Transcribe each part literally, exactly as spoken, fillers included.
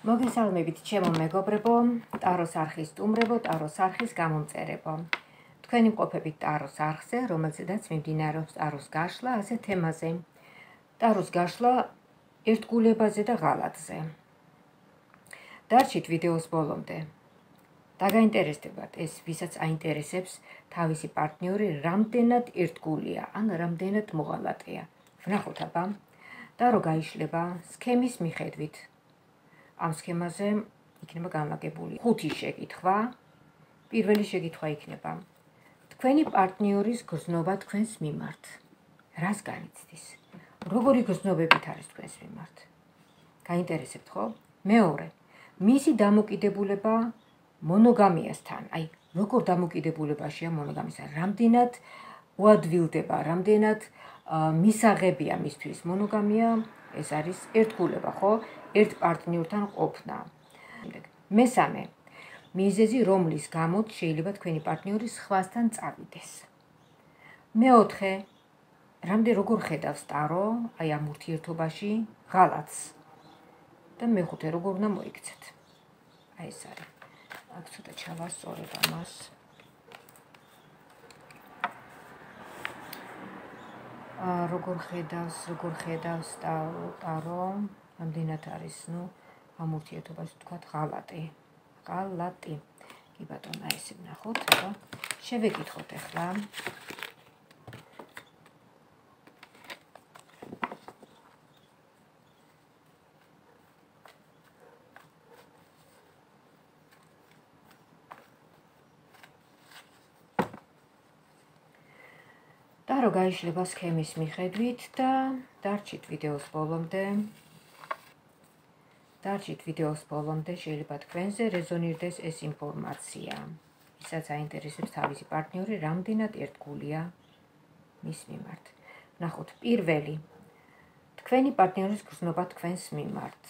მოგესალმებით ჩემო მეგობრებო, ტაროს არხის სტუმრებო, ტაროს არხის გამომწერებო. თქვენი მყოფებით ტაროს არხზე, რომელზედაც მიმდინარეობს ტაროს გაშლა, ასე თემაზე. ტაროს გაშლა ერთგულებაზე და ღალატზე. დარჩით ვიდეოს ბოლომდე. დაგაინტერესდებათ ეს, ვისაც აინტერესებს თავისი პარტნიორი რამდენად ერთგულია, ან რამდენად მოღალატეა. ვნახოთ აბა. ტარო გაიშლება სქემის მიხედვით. ამ სქემაზე იქნება განლაგებული ხუთი შეკითხვა. პირველი შეკითხვა იქნება: თქვენი პარტნიორის გრძნობა თქვენს მიმართ რას განიცდის? როგორი გრძნობებით არის თქვენს მიმართ? გაინტერესებთ, ხო? მეორე, მისი დამოკიდებულება მონოგამიასთან, აი, როგორ დამოკიდებულებაშია მონოგამიასთან, რამდენად უადვილდება, რამდენად მისაღებია მისთვის მონოგამია, ეს არის ერთგულება, ხო? ერთ პარტნიორთან ყოფნა. მესამე, მიზეზი, რომლის გამოც შეიძლება თქვენი პარტნიორი სხვასთან წავიდეს. მეოთხე, რამდენ როგორ ხედავს ტარო, აი ამ ურთიერთობაში ღალატს. და მეხუთე, როგორ უნდა მოიქცეთ. აი ეს არის. აქ ცოტა ჩავასწორებ ამას. აა როგორ ხედავს, როგორ ხედავს ტარო, რამდენად არის, ნუ, ამ ურთიერთობაში თქვათ ღალატი. ღალატი. კი ბატონო, აი ესე ვნახოთ, აბა შევეკითხოთ ახლა. ტარო გაიშლება სქემის მიხედვით და დარჩით ვიდეოს ბოლომდე. დარჩით ვიდეოს ბოლომდე, შეიძლება თქვენზე რეზონირდეს ეს ინფორმაცია. ვისაც აინტერესებს თავისი პარტნიორი, რამდენად ერთგულია მის მიმართ. ვნახოთ, პირველი, თქვენი პარტნიორის გრძნობა თქვენს მიმართ.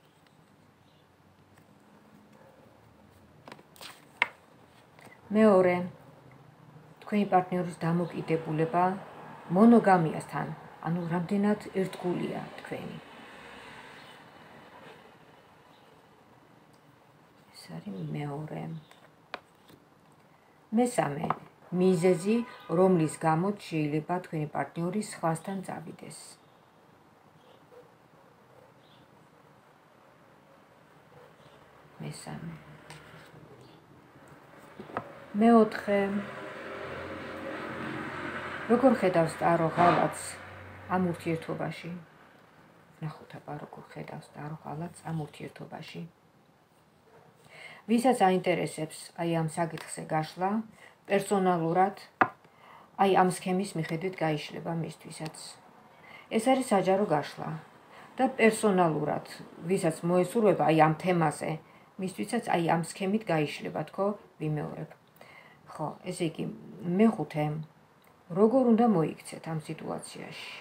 მეორე, თქვენი პარტნიორის დამოკიდებულება მონოგამიასთან, ანუ რამდენად ერთგულია თქვენი. ეს არის მეორე. მესამე, მიზეზი, რომლის გამოც შეიძლება თქვენი პარტნიორი სხვასთან წავიდეს. მესამე. მეოთხე, როგორ ხედავს ტარო ღალატს ამ ურთიერთობაში? ვნახოთ აბა როგორ ხედავს ტარო ღალატს ამ ურთიერთობაში. ვისაც აინტერესებს აი ამ საკითხზე გაშლა, პერსონალურად, აი ამ სქემის მიხედვით გაიშლება მისთვისაც. ეს არის საჯარო გაშლა და პერსონალურად, ვისაც მოესურვება აი ამ თემაზე, მისთვისაც აი ამ სქემით გაიშლება, თქო, ვიმეორებ. ხო, ესე იგი, მეხუთე, როგორ უნდა მოიქცეთ ამ სიტუაციაში?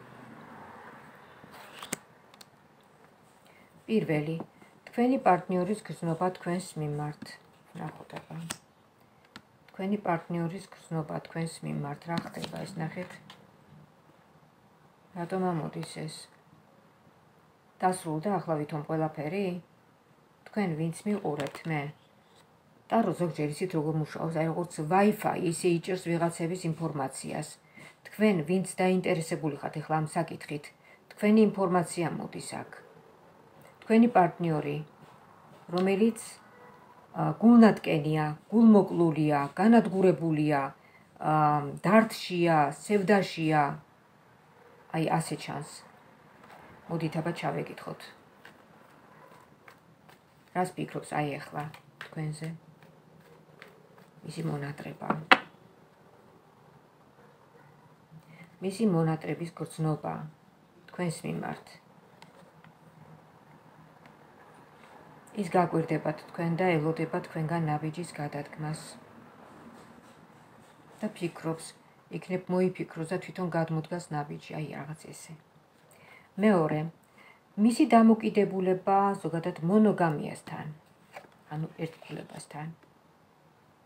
პირველი, თქვენი პარტნიორის გრძნობა თქვენს მიმართ. ვნახოთ აბა. თქვენი პარტნიორის გრძნობა თქვენს მიმართ რა ხდება, ეს ნახეთ. რატომ ამოდის ეს? დასრულდა ახლა ვითომ ყველაფერი? თქვენ ვინც მიყურებთ მე? ტარო ზოგჯერ იცით როგორ მუშაობს, აი როგორც Wi-Fi, ისე იჭერს ვიღაცების ინფორმაციას. თქვენ ვინც დაინტერესებული ხართ ახლა ამ საკითხით, თქვენი ინფორმაცია მოდის აქ. თქვენი პარტნიორი, რომელიც გულნატკენია, გულმოკლულია, განადგურებულია, დარდშია, სევდაშია, აი ასე ჩანს. მოდით აბა ჩავეკითხოთ. რას ფიქრობს აი ახლა თქვენზე? მისი მონატრება. მისი მონატრების გრძნობა თქვენს მიმართ. ის გაგვირდებათ თქვენ და ელოდება თქვენგან ნაბიჯის გადადგმას. და ფიქრობს, იქნებ მოიფიქროს და თვითონ გადმოდგას ნაბიჯი, აი რაღაც ესე. მეორე, მისი დამოკიდებულება ზოგადად მონოგამიასთან, ანუ ერთგულებასთან.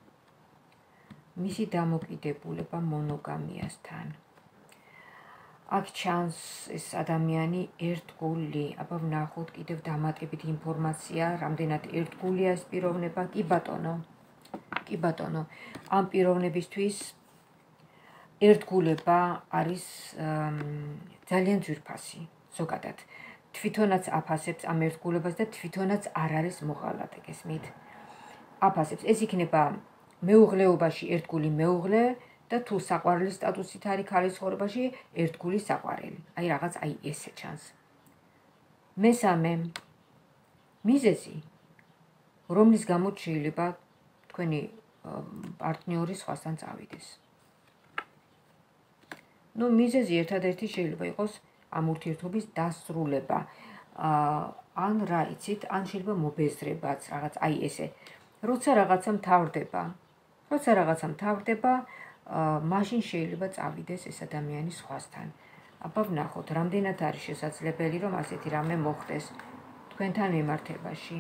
მისი დამოკიდებულება მონოგამიასთან. აქ ჩანს ეს ადამიანი ერთგული, აბა ვნახოთ კიდევ დამატებით ინფორმაცია, რამდენად ერთგულია ეს პიროვნება. კი ბატონო, კი ბატონო, ამ პიროვნებისთვის ერთგულება არის ძალიან ძვირფასი, ზოგადად. თვითონაც აფასებს ამ ერთგულებას და თვითონაც არ არის მოღალატე, გესმით? აფასებს. ეს იქნება მეუღლეობაში ერთგული მეუღლე და თუ საყვარელის სტატუსით არის ქალის ცხოვრებაში ერთგული საყვარელი. აი რაღაც აი ესე ჩანს. მესამე მიზეზი, რომლის გამოც შეიძლება თქვენი პარტნიორი სხვასთან წავიდეს. ნუ მიზეზი ერთადერთი შეიძლება იყოს ამ ურთიერთობის დასრულება. ან რა იცით, ან შეიძლება მობეზრებაც, რაღაც აი ესე. როცა რაღაცა მთავრდება, როცა რაღაცა მთავრდება, მაშინ შეიძლება წავიდეს ეს ადამიანი სხვასთან. აბა ვნახოთ, რამდენად არის შესაძლებელი, რომ ასეთი რამე მოხდეს თქვენთან მიმართებაში.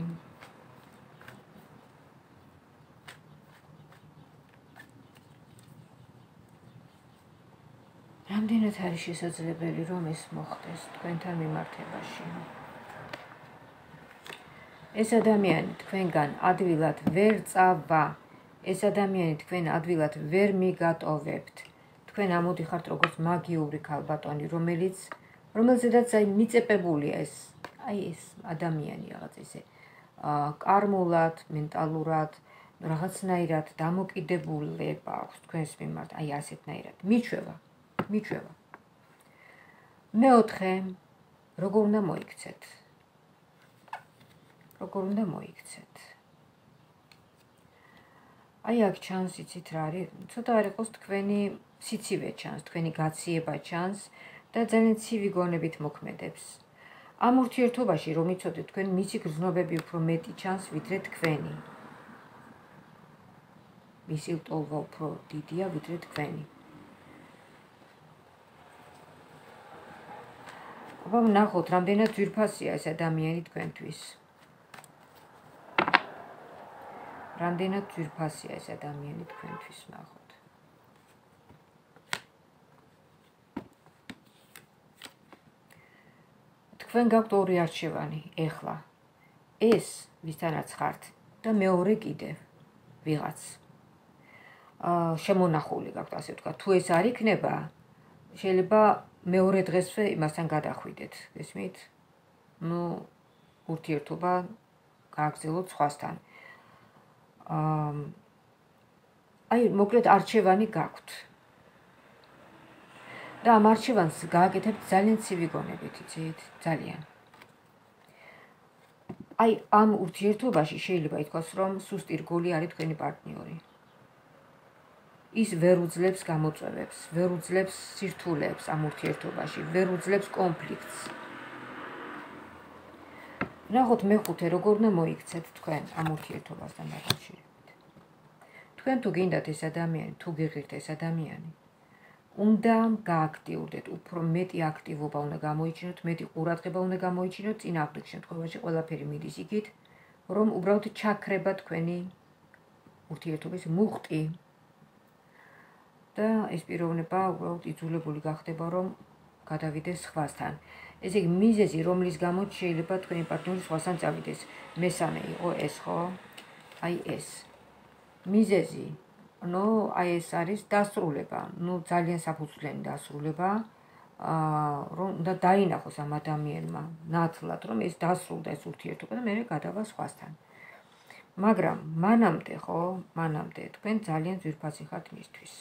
რამდენად არის შესაძლებელი, რომ ეს მოხდეს თქვენთან მიმართებაში. ეს ადამიანი თქვენგან ადვილად ვერ წავა. ეს ადამიანი თქვენ ადვილად ვერ მიგატოვებთ. თქვენ ამოდიხართ როგორც მაგიური ქალბატონი, რომელიც რომელზედაც აი მიწეპებულია ეს, აი ეს ადამიანი რაღაც ესე კარმულად, მენტალურად, რაღაცნაირად დამოკიდებულება აქვს თქვენს მიმართ, აი ასეთნაირად. მიჩვევა, მიჩვევა. მეოთხე, როგორ უნდა მოიქცეთ? როგორ უნდა მოიქცეთ? აი აქ ჩანს, იცით რა არის, ცოტა არ იყოს თქვენი სიცივე ჩანს, თქვენი გაციება ჩანს და ძალიან ცივი გონებით მოქმედებს. ამ ურთიერთობაში რომ იცოდეთ, თქვენ მისი გრძნობები უფრო მეტი ჩანს, ვიდრე თქვენი. მისი ლტოლვა უფრო დიდია, ვიდრე თქვენი. აბა ვნახოთ, რამდენად ძვირფასია ეს ადამიანი თქვენთვის. რამდენად ძვირფასია ეს ადამიანი თქვენთვის, ვნახოთ. თქვენ გაქვთ ორი არჩევანი ეხლა. ეს ვისთანაც ხართ და მეორე კიდევ ვიღაც. შემონახული გაქვთ, ასე ვთქვათ. თუ ეს არ იქნება, შეიძლება მეორე დღესვე იმასთან გადახვიდეთ, გესმით? ნუ ურთიერთობა გააგრძელოთ სხვასთან. აი, მოკლედ არჩევანი გაქვთ. და ამ არჩევანს გააკეთებთ ძალიან ცივი გონებით, იცით? ძალიან. აი, ამ ურთიერთობაში შეიძლება ითქვას, რომ სუსტი რგოლი არის თქვენი პარტნიორი. ის ვერ უძლებს გამოწვევებს, ვერ უძლებს სირთულეებს ამ ურთიერთობაში, ვერ უძლებს კონფლიქტს. ვნახოთ მეხუთე, როგორ უნდა მოიქცეთ თქვენ ამ ურთიერთობასთან დაკავშირებით. თქვენ თუ გინდათ ეს ადამიანი, თუ გიღირთ ეს ადამიანი, უნდა გააქტიურდეთ, უფრო მეტი აქტივობა უნდა გამოიჩინოთ, მეტი ყურადღება უნდა გამოიჩინოთ, წინააღმდეგ შემთხვევაში ყველაფერი მიდის იქით, რომ უბრალოდ ჩაქრება თქვენი ურთიერთობის მუხტი. და ეს პიროვნება უბრალოდ იძულებული გახდება, რომ გადავიდეს სხვასთან. ესე იგი, მიზეზი, რომლის გამოც შეიძლება თქვენი პარტნიორი სხვასთან წავიდეს. მესამე იყო ეს, ხო? აი ეს. მიზეზი, ნუ აი ეს არის დასრულება, ნუ ძალიან საფუძვლიანი დასრულება, რომ უნდა დაინახოს ამ ადამიანმა ნათლად, რომ ეს დასრულდა ეს ურთიერთობა და მერე გადავა სხვასთან. მაგრამ მანამდე, ხო, მანამდე თქვენ ძალიან ძვირფასი ხართ მისთვის.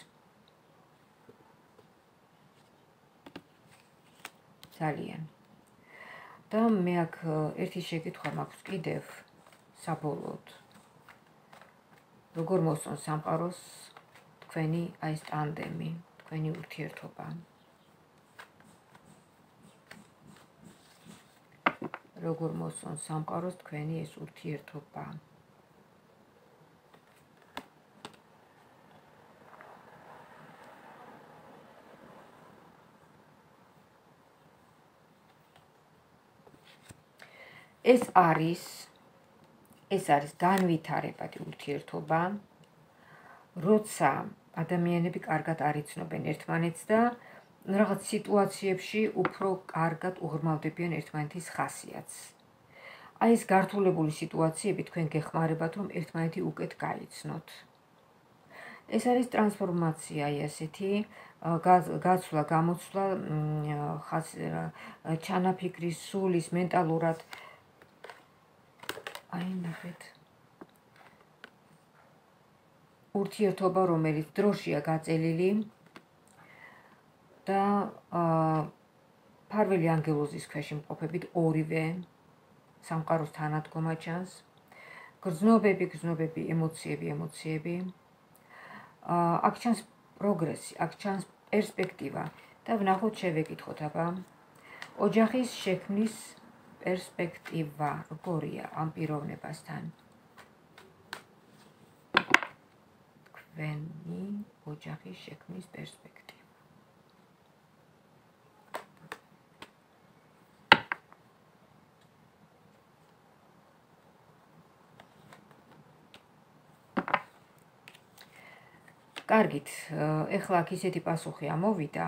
ძალიან. და მე აქ ერთი შეკითხვა მაქვს კიდევ საბოლოოდ. როგორ მოსწონს სამყაროს თქვენი აი ეს ტანდემი, თქვენი ურთიერთობა? როგორ მოსწონს სამყაროს თქვენი ეს ურთიერთობა? ეს არის ეს არის განვითარებადი ურთიერთობა, როცა ადამიანები კარგად არ იცნობენ ერთმანეთს და რაღაც სიტუაციებში უფრო კარგად უღრმავდებიან ერთმანეთის ხასიათს. აი ეს გართულებული სიტუაციები თქვენ გეხმარებათ, რომ ერთმანეთი უკეთ გაიცნოთ. ეს არის ტრანსფორმაცია, ესეთი გაცვლა, გამოცვლა ჩანაფიქრის, სულის, მენტალურად. აი ნახეთ. ურთიერთობა, რომელიც დროშია გაწელილი და ფარველი ანგელოზის ქვეშ იმყოფებით ორივე სამყაროს თანადგომა ჩანს. გრძნობები, გრძნობები, ემოციები, ემოციები. აქ ჩანს პროგრესი, აქ ჩანს პერსპექტივა და ვნახოთ, შევეკითხოთ აბა. ოჯახის შექმნის პერსპექტივა როგორია ამ პიროვნებასთან? თქვენი ოჯახის შექმნის პერსპექტივა. კარგით, ეხლა აქ ისეთი პასუხი ამოვიდა,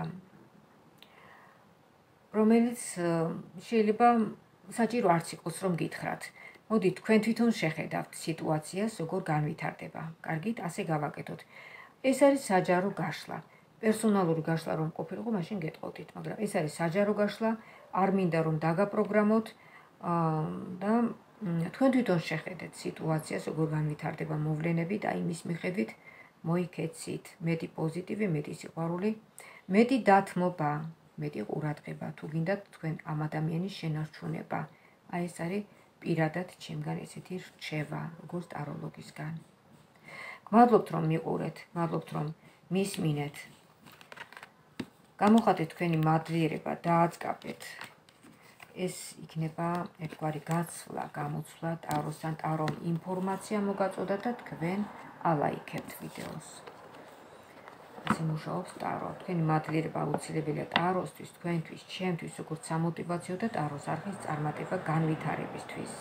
რომელიც შეიძლება საჭირო არც იყოს, რომ გითხრათ. მოდით, თქვენ თვითონ შეხედავთ სიტუაციას, როგორ განვითარდება. კარგით, ასე გავაკეთოთ. ეს არის საჯარო გაშლა. პერსონალური გაშლა რომ ყოფილიყო, მაშინ გეტყოდით, მაგრამ ეს არის საჯარო გაშლა, არ მინდა რომ დაგაპროგრამოთ და თქვენ თვითონ შეხედეთ სიტუაციას, როგორ განვითარდება მოვლენები და იმის მიხედვით მოიქეცით მეტი პოზიტივი, მეტი სიყვარული, მეტი დათმობა, მეტი ყურადღება, თუ გინდათ თქვენ ამ ადამიანის შენარჩუნება. აი ეს არის პირადად ჩემგან ესეთი რჩევა, როგორც ტაროლოგისგან. გმადლობთ, რომ მიყურეთ, გმადლობთ, რომ მისმინეთ. გამოხატეთ თქვენი მადლიერება, დააწყაბეთ. ეს იქნება ერთგვარი გაცვლა, გამოცვლა ტაროსთან, ტარომ ინფორმაცია მოგაწოდა და თქვენ ალაიქებთ ვიდეოს. ასე მუშაობს ტარო. თქვენი მადლიერება აუცილებელია ტაროსთვის, თქვენთვის, ჩემთვის, როგორც სამოტივაციო და ტაროს არხის წარმატება განვითარებისთვის.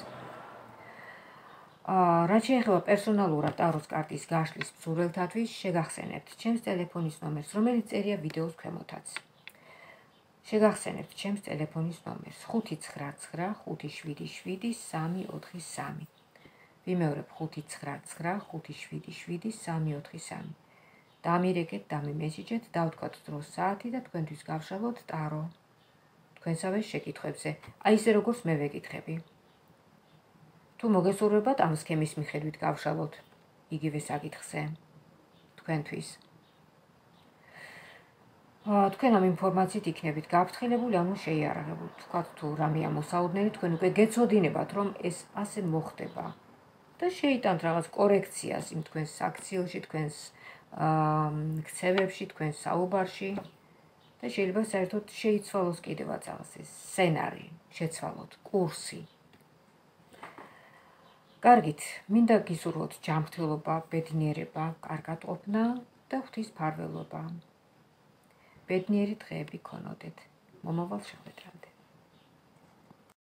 რაც შეეხება პერსონალურად ტაროს კარტის გაშლის მსურველთათვის, შეგახსენებთ ჩემს ტელეფონის ნომერს, რომელიც წერია ვიდეოს ქვემოთაც. შეგახსენებთ ჩემს ტელეფონის ნომერს ხუთი ცხრა ცხრა ხუთი შვიდი შვიდი სამი ოთხი სამი. ვიმეორებ ხუთი ცხრა ცხრა ხუთი შვიდი შვიდი სამი ოთხი სამი. დამირეკეთ, დამიმესიჯეთ, დავთქვათ დროს საათი და თქვენთვის გავშალოთ ტარო. თქვენსავე შეკითხვებზე, აი ისე როგორც მე ვეკითხები. თუ მოგესურვებათ ამ სქემის მიხედვით გავშალოთ იგივე საკითხზე თქვენთვის. თქვენ ამ ინფორმაციით იქნებით გაფრთხილებული, ანუ შეიარაღებული. თქვათ თუ რამე ამოსაოდნელი, თქვენ უკვე გეცოდინებათ, რომ ეს ასე მოხდება. და შეიტანთ რაღაც კორექციას იმ თქვენს საქციელში, თქვენს ქცევებში, თქვენს საუბარში და შეიძლება საერთოდ შეიცვალოს კიდევაც რაღაც ეს სცენარი, შეცვალოთ კურსი. კარგით, მინდა გისურვოთ ჯანმრთელობა, ბედნიერება, კარგატყოფნა და ღვთისმფარველობა. ბედნიერი დღეები გქონოდეთ. მომავალ შეხვედრამდე.